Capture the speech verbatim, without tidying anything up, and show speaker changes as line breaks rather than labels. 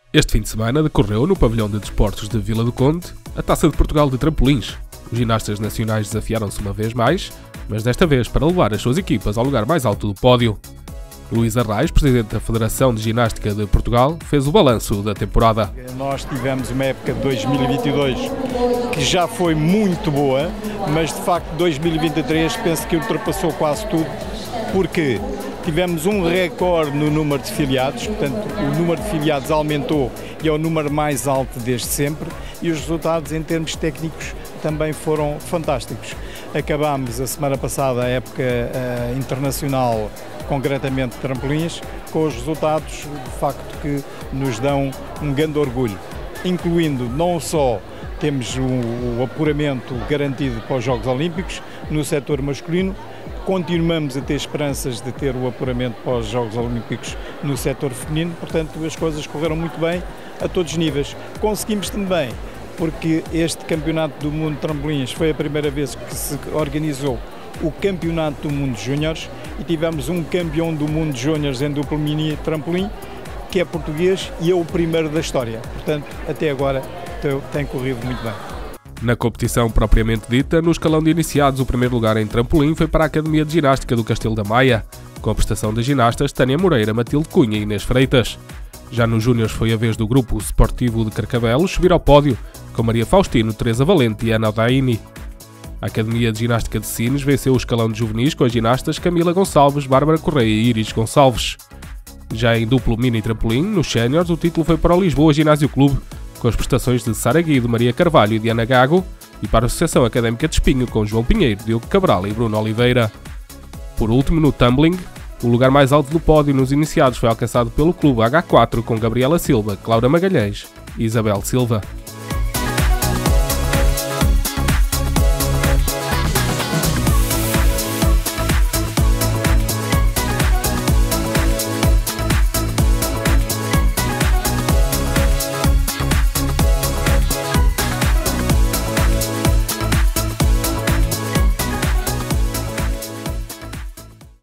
Este fim de semana decorreu no pavilhão de desportos de Vila do Conde a Taça de Portugal de trampolins. Os ginastas nacionais desafiaram-se uma vez mais, mas desta vez para levar as suas equipas ao lugar mais alto do pódio. Luís Arraes, presidente da Federação de Ginástica de Portugal, fez o balanço da temporada.
Nós tivemos uma época de dois mil e vinte e dois que já foi muito boa, mas de facto dois mil e vinte e três penso que ultrapassou quase tudo, porque tivemos um recorde no número de filiados, portanto o número de filiados aumentou e é o número mais alto desde sempre, e os resultados em termos técnicos também foram fantásticos. Acabámos a semana passada a época uh, internacional, concretamente de trampolins, com os resultados de facto que nos dão um grande orgulho, incluindo não só temos o, o apuramento garantido para os Jogos Olímpicos no setor masculino, continuamos a ter esperanças de ter o apuramento para os Jogos Olímpicos no setor feminino, portanto as coisas correram muito bem a todos os níveis. Conseguimos também, porque este Campeonato do Mundo de Trampolins foi a primeira vez que se organizou o Campeonato do Mundo de Júniores e tivemos um campeão do mundo de Júniores em duplo mini trampolim, que é português e é o primeiro da história. Portanto, até agora tem corrido muito bem.
Na competição propriamente dita, no escalão de iniciados, o primeiro lugar em trampolim foi para a Academia de Ginástica do Castelo da Maia, com a prestação das ginastas Tânia Moreira, Matilde Cunha e Inês Freitas. Já nos Júniores foi a vez do grupo Sportivo de Carcavelos subir ao pódio, com Maria Faustino, Teresa Valente e Ana Daini. A Academia de Ginástica de Sines venceu o escalão de juvenis com as ginastas Camila Gonçalves, Bárbara Correia e Iris Gonçalves. Já em duplo mini trampolim, nos séniores, o título foi para o Lisboa Ginásio Clube, com as prestações de Sara Guido, Maria Carvalho e Diana Gago, e para a Associação Académica de Espinho, com João Pinheiro, Diogo Cabral e Bruno Oliveira. Por último, no tumbling, o lugar mais alto do pódio nos iniciados foi alcançado pelo Clube agá quatro, com Gabriela Silva, Cláudia Magalhães e Isabel Silva.